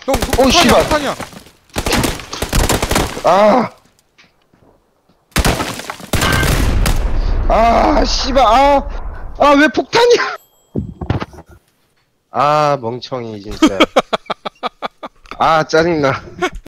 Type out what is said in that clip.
형, 폭탄이야, 씨발. 폭탄이야. 씨발. 왜 폭탄이야? 멍청이, 진짜. 짜증나.